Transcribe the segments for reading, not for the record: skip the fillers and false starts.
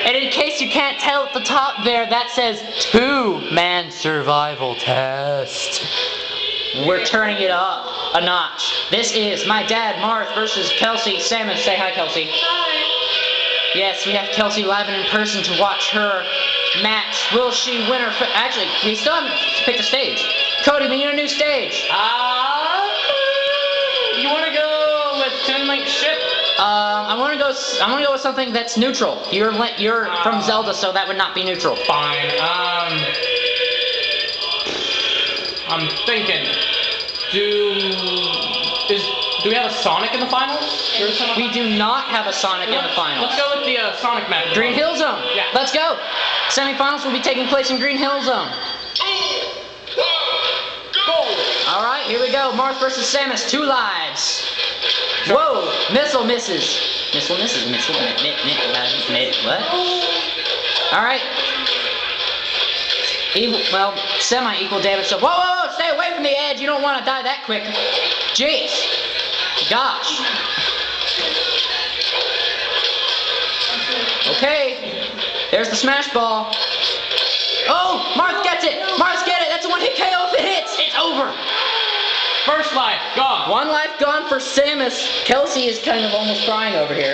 And in case you can't tell at the top there, that says 2-man survival test. We're turning it up a notch. This is my dad, Marth, versus Kelsey. Samus, say hi, Kelsey. Hi. Yes, we have Kelsey live and in person to watch her match. Will she win her? Actually, we still haven't picked a stage. Cody, we need a new stage. You want to go with Toon Link ship? I want to go with something that's neutral. You're from Zelda, so that would not be neutral. Fine. I'm thinking. Do we have a Sonic in the finals? We do not have a Sonic in the finals. Let's go with the Sonic match. Green Hill Zone. Yeah. Let's go. Semifinals will be taking place in Green Hill Zone. All right, here we go. Marth versus Samus, 2 lives. Whoa, missile misses. Missile misses. What? All right. Well, semi-equal damage. So, whoa, stay away from the edge. You don't want to die that quick. Jeez. Gosh. Okay. There's the smash ball. Oh, Marth gets it. Marth gets it. That's a one-hit KO if it hits. It's over. First life gone. 1 life gone for Samus. Kelsey is kind of almost crying over here.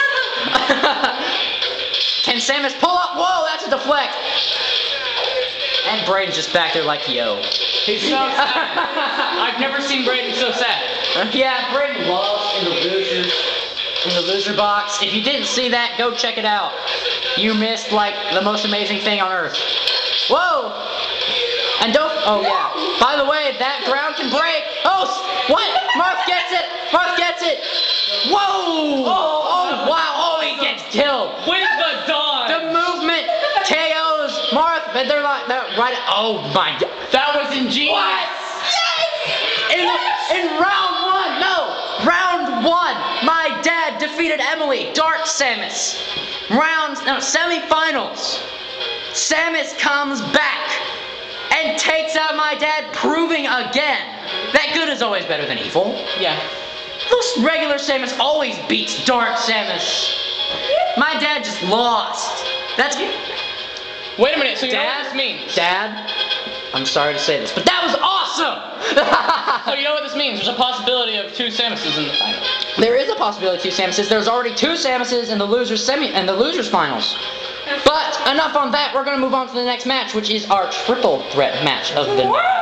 Can Samus pull up? Whoa, that's a deflect. And Braden's just back there like, yo. He's so sad. I've never seen Braden so sad. Yeah, Braden lost in the loser box. If you didn't see that, go check it out. You missed like the most amazing thing on earth. Whoa! And don't. Oh yeah. By the way, that ground can break. Oh, what? Marth gets it. Marth gets it. Whoa! Oh wow! Oh, he gets killed. With the dodge. The movement KOs Marth, but they're like right. Oh my God! That was ingenious. What? Yes! In round 1, no, round 1, my dad defeated Emily. Dark Samus. Semifinals. Samus comes back and takes out my dad, proving again that good is always better than evil. Yeah. This regular Samus always beats Dark Samus. My dad just lost. That's it. Wait a minute, so you know what this means? Dad, I'm sorry to say this, but that was awesome! So you know what this means? There's a possibility of 2 Samuses in the final. There is a possibility of 2 Samuses. There's already 2 Samuses in the losers finals. But enough on that. We're going to move on to the next match, which is our triple threat match of the night.